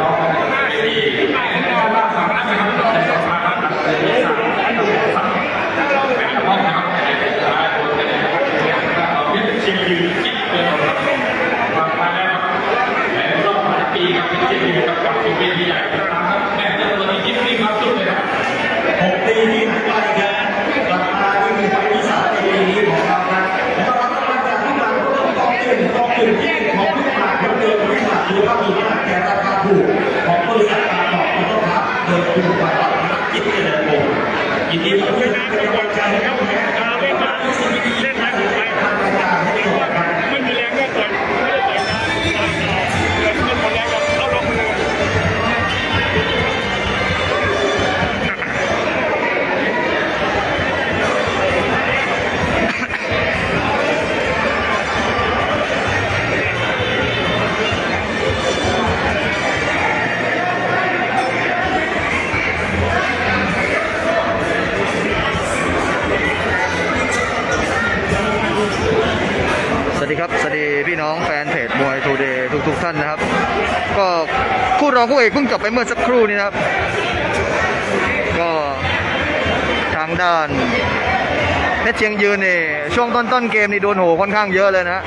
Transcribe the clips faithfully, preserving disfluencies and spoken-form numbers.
สวัสดีครับสวัสดีพี่น้องแฟนเพจมวยทูเดย์ทุกๆท่านนะครับก็คู่รองคู่เอกเพิ่งจบไปเมื่อสักครู่นี้นะครับก็ทางด้านเพชรเชียงยืนนี่ช่วงต้นๆเกมนี่โดนโหค่อนข้างเยอะเลยนะ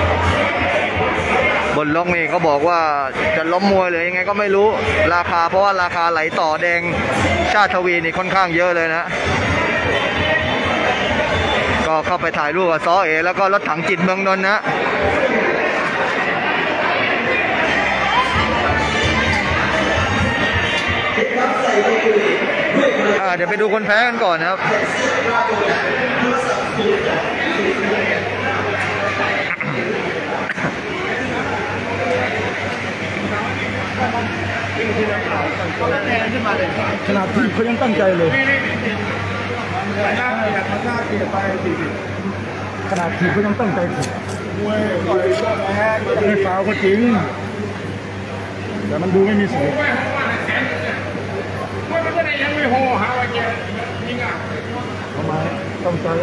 บนล็อกนี่เขาบอกว่าจะล้มมวยหรือยังไงก็ไม่รู้ราคาเพราะว่าราคาไหลต่อแดงชาติทวีนี่ค่อนข้างเยอะเลยนะก็เข้าไปถ่ายรูปกับซ้อเอแล้วก็รถถังจิตเมืองนนท์นะเดี๋ยวไปดูคนแพ้กันก่อนนะครับขนาดที่เขายังตั้งใจเลยขนาดทีเขายังตั้งใจถูกไม่ฟาวก็จริงแต่มันดูไม่มีเสียงทำไมต้องใจ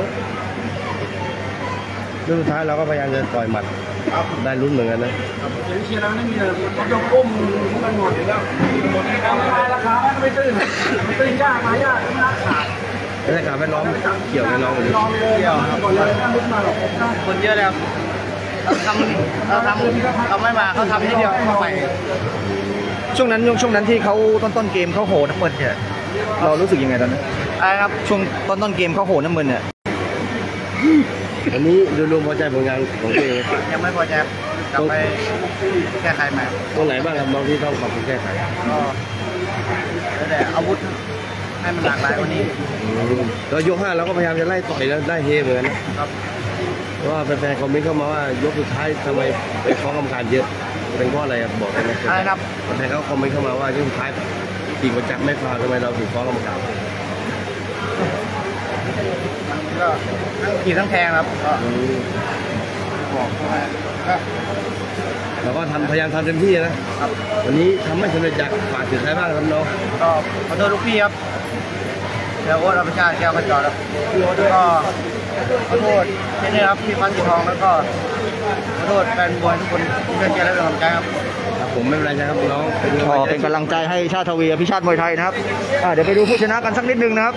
เรื่องสุดท้ายเราก็พยายามจะต่อยหมัดได้ลุ้นเหมือนกันนะเชียร์เราไม่มีเลยเขาจะก้มมันหมดอยู่แล้วหมดราคาไม่ตื้นไม่ตื้นยากมายากราคาบรรยากาศแวดล้อมเกี่ยวกับน้องเลยเกี่ยวครับคนเยอะเลยครับเราทำเราทำเราไม่มาเขาทำให้เดียวเข้าไปช่วงนั้นช่วงนั้นที่เขาต้นต้นเกมเขาโหน้ำมันเนี่ยเรารู้สึกยังไงตอนนั้นอะไรครับช่วงต้นต้นเกมเขาโหน้ำมันเนี่ยอันนี้ดูรวมพอใจผลงานของตัวเองยังไม่พอใจกลับไปแก้ไขใหม่ตรงไหนบ้างครับบางที่ต้องปรับปรุงแก้ไขก็แต่อาวุธให้มันหลากหลายกว่านี้เรายกห้าเราก็พยายามจะไล่ต่อยแล้วได้เฮเหมือนกันครับเพราะว่าแฟนๆคอมเมนต์เข้ามาว่ายกสุดท้ายทำไมไปฟ้องกรรมการเยอะเป็นเพราะอะไรบอกได้ไหมใช่ครับแฟนเขาคอมเมนต์เข้ามาว่ายกสุดท้ายตีกระจับไม่ฟาวทำไมเราถึงฟ้องกรรมการก็ทั้งขี่ทั้งแทงครับก็บอกว่าเราก็ทำพยายามทำเต็มที่นะวันนี้ทำไม่สำเร็จอยากฝากถึงใครบ้างครับน้องก็ขอโทษลูกพี่ครับเดี๋ยวโอ๊ตอภิชาติแก้วขจรครับพี่โอ๊ตก็ขอโทษที่นี่ครับพี่พันธุ์ทองแล้วก็ขอโทษแฟนบอลทุกคนที่ช่วยเชียร์และเป็นกำลังใจครับผมไม่เป็นไรนะครับน้องเป็นกำลังใจให้ชาติทวีอภิชาติมวยไทยนะครับเดี๋ยวไปดูผู้ชนะกันสักนิดนึงนะครับ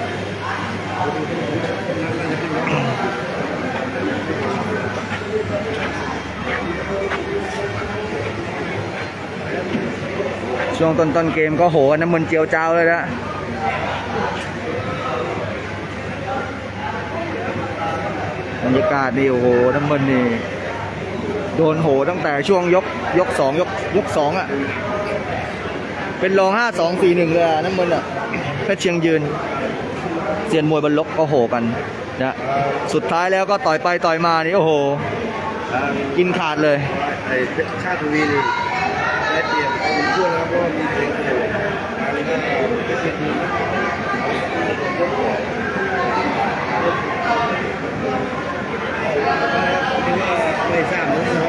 ช่วงต้นต้นเกมก็โหน้ำมันเจียวเจ้าเลยนะบรรยากาศนี่โอ้โหน้ำมันนี่โดนโหตั้งแต่ช่วงยกยกสองยกยกสองอ่ะเป็นรองห้าสองสี่หนึ่งเลยน้ำมันอ่ะเพชรเชียงยืนเซียนมวยบรรลบก็โหกันนะสุดท้ายแล้วก็ต่อยไปต่อยมานี่โอ้โหกินขาดเลยไอ้ชาติทวีนี่ได้เปรียบมีช่วงแล้วก็มีเสียงโหไม่ทราบนะครับ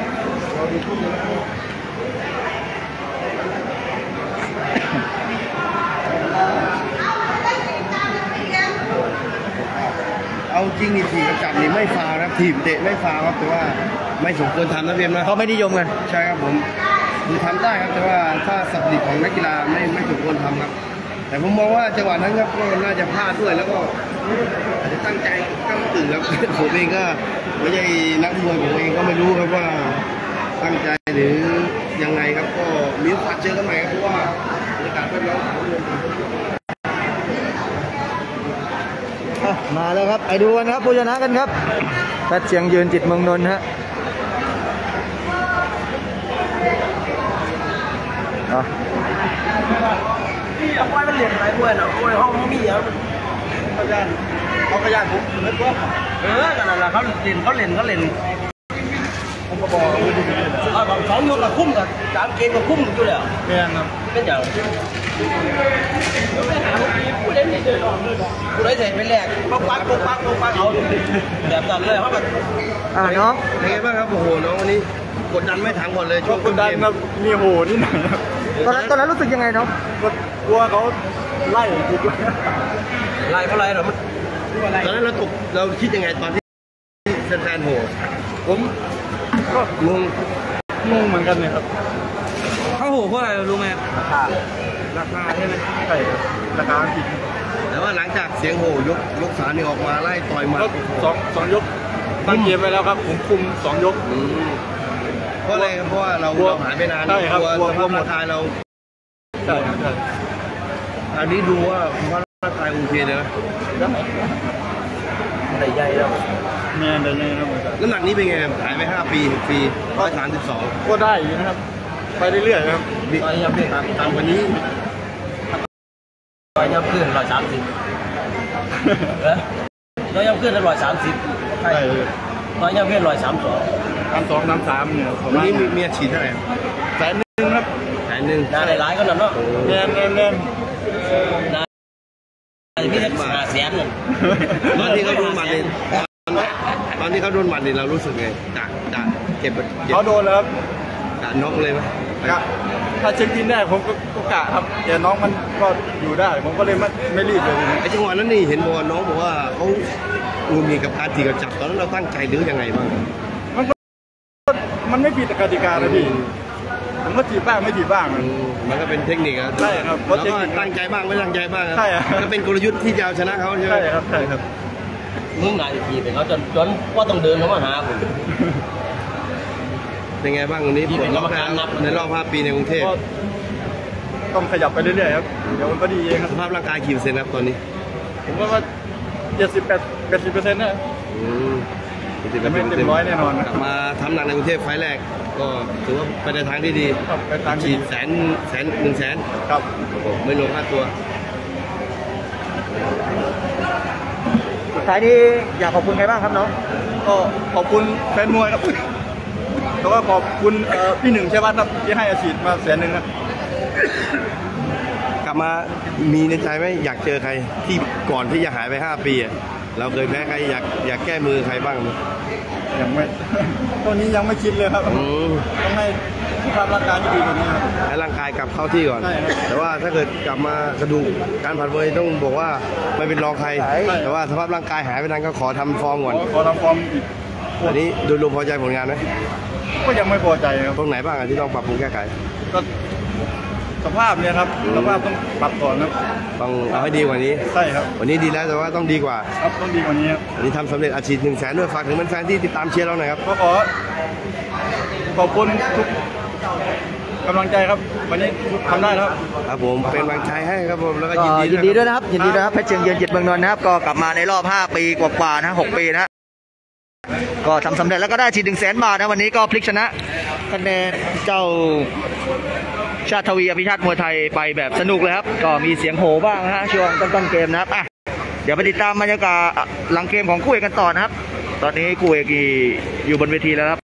เอาจริงนี่ถีบกระจับนี่ไม่ฟาวนะถีบเตะไม่ฟาวครับแต่ว่าไม่สมควรทำนะเพียมนะเขาไม่นิยมกันใช่ครับผมคือทำได้ครับแต่ว่าถ้าสับดิบของนักกีฬาไม่ไม่ถูกควรทำครับแต่ผมมองว่าจังหวะนั้นครับก็น่าจะพลาดด้วยแล้วก็อาจจะตั้งใจตั้งตื่นครับ ผมเองก็ไม่ใช่นักมวยผมเองก็ไม่รู้ครับว่าตั้งใจหรือยังไงครับก็มีโอกาสเจอกันใหม่ครับเพราะว่าบรรยากาศเป็นร้อนอ่ะมาแล้วครับไอ้ดูกันครับผู้ชนะกันครับเพชรเชียงยืนจิตเมืองนนท์ฮะอ่ะนี่เอาไว้มันเหรียญอะไรด้วยนะโอ้ยห้องมีอ่ะเขาญาติเขาก็ญาติผมเห็นก็เออกันนั่นแหละเขาเล่นเขาเล่นเขาเล่นผมก็บอกเอาสองยกกับคุ้มกับสามเกมกับคุ้มอยู่แล้วแม่ครับเป็นอย่างผู้เล่นนี่เลยผู้เล่นเสร็จไปแรกปักปักปักปักปักเอาแบบนั้นเลยเขาแบบอ่าน้องเป็นไงบ้างครับโอ้โหน้องวันนี้กดดันไม่ถังหมดเลยช่วงกดดันครับมีโหนิดหน่อยครับตอนนั้นตอนนั้นรู้สึกยังไงน้องกลัวเขาไล่จิตไล่เพราะอะไรหรอมันตอนนั้นเราตกเราคิดยังไงตอนที่แฟนๆโหผมก็งงงงเหมือนกันเลยครับเขาโหเพราะอะไรรู้ไหมราคาราคาใช่ไหมใช่ราคาผิดแต่ว่าหลังจากเสียงโหยกยกสามนี่ออกมาไล่ต่อยหมาก็สองสองยกตั้งเกมไปแล้วครับผมคุมสองยกอืมเพราะอะไรครับเพราะว่าเราเราหายไปนานใช่ครับกลัวกลัวสภาพร่างกายเราใช่ครับใช่อันนี้ดูว่าสภาพร่างกายโอเคเลยนะได้ใหญ่แล้วแม่ได้ใหญ่แล้วน้ำหนักนี้เป็นไงหายไปห้าปีปีร้อยสามสิบสองก็ได้อยู่นะครับไปเรื่อยๆครับตอนยังเพิ่งตามวันนี้ร้อยย่ำขึ้นร้อยสามสิบเออร้อยย่ำขึ้นร้อยสามสิบใช่ร้อยย่ำขึ้นร้อยสามสองน้ำสองน้ำสามเนี่ยประวันมาณนี้มีเมียฉีดเท่าไหร่แสนหนึ่งครับแสนหนึ่งนาหลายๆก็นั่นเนาะแน่นแน่นแน่นนาพี่จะหาแสนเงินตอนที่เขาโดนหมัดเนี่ยตอนที่เขาโดนหมัดเนี่ยเรารู้สึกไงจะจะเก็บเก็บเขาโดนแล้วครับจะน็อกเลยไหมกะถ้าเช็คบินได้ผมก็ก็กะครับแต่น้องมันก็อยู่ได้ผมก็เลยไม่ไม่รีบเลยไอ้จังหวะนั้นนี่เห็นบอกว่าน้องบอกว่าเขาอุมีกับการถีกับจับตอนนั้นเราตั้งใจหรือยังไงบ้างมันก็มันไม่ผิดกติกาเลยพี่ผมก็ถีบบ้างไม่ถีบบ้างอืมมันก็เป็นเทคนิคอะใช่ครับแล้วก็ตั้งใจบ้างไม่ตั้งใจบ้างใช่ครับก็เป็นกลยุทธ์ที่จะเอาชนะเขาใช่ไหมใช่ครับใช่ครับมึงหนาอีกทีไปเขาจนจนว่าต้องเดินเข้ามาหาผมเป็นไงบ้างวันนี้นี่ปลเป็ดนล็อกกรรมการนับในรอบห้าปีในกรุงเทพก็ต้องขยับไปเรื่อยๆครับเดี๋ยวมันก็ดีเองครับสภาพร่างกายกี่เปอร์เซ็นต์ครับตอนนี้ผมว่าว่าเจ็ดสิบแปดแปดสิบเปอร์เซ็นต์นะอืมจะไม่เต็มร้อยแน่นอนนะกลับมาทำหนักในกรุงเทพไฟล์แรก ก็ถือว่าไปในทางที่ดีครับไปตามฉีที่ดแสนแสนหนึ่งแสนครับไม่รวมค่าตัวสุดท้ายนี้อยากขอบคุณใครบ้างครับน้องก็ขอบคุณแฟนมวยครับแล้วก็ขอบคุณเอ่อพี่หนึ่งใช่ไหมครับที่ให้อาชีพมาแสนหนึ่งครับกลับมามีในใจไหมอยากเจอใครที่ก่อนที่จะหายไปห้าปีอะเราเคยแพ้ใครอยากอยากแก้มือใครบ้างไหมยังไม่ ตอนนี้ยังไม่คิดเลยครับอืมต้องให้สภาพร่างกายที่ดีกว่านี้ครับให้ร่างกายกลับเข้าที่ก่อนใช่ครับแต่ว่าถ้าเกิดกลับมากระดูกการผ่านมวยต้องบอกว่าไม่เป็นรองใคร แต่ว่าสภาพร่างกายหายไปนั้นก็ขอทำฟอร์มก่อนขอขอทำฟอร์มอีกอันนี้โดยรวมพอใจผลงานไหมก็ยังไม่พอใจครับตรงไหนบ้างอะที่ต้องปรับปรุงแก้ไขก็สภาพเนี่ยครับสภาพต้องปรับก่อนครับต้องเอาให้ดีกว่านี้ใช่ครับวันนี้ดีแล้วแต่ว่าต้องดีกว่าครับต้องดีกว่านี้ครับวันนี้ทำสำเร็จอาชีพหนึ่งแสนด้วยฝากถึงแฟนๆที่ติดตามเชียร์เราหน่อยครับก็ขอขอบคุณทุกกำลังใจครับ วันนี้ทำได้แล้วครับครับผมเป็นกำลังใจให้ครับผมแล้วก็ก็ยินดียินดีด้ด้ววย ยนะนะครับยินดีนะครับเพชรเชียงยืนจิตเมืองนนท์นะครับก็กลับมาในรอบห้าปีกว่าๆนะหกปีนะก็ทำสำเร็จแล้วก็ได้ฉีดหนึ่งแสนบาทนะวันนี้ก็พลิกชนะคะแนนเจ้าชาติทวีอภิชาติมวยไทยไปแบบสนุกเลยครับก็มีเสียงโห่บ้างนะฮะช่วงต้นๆเกมนะครับอ่ะเดี๋ยวไปติดตามบรรยากาศหลังเกมของคู่เอกกันต่อนะครับตอนนี้คู่เอกอยู่บนเวทีแล้วครับ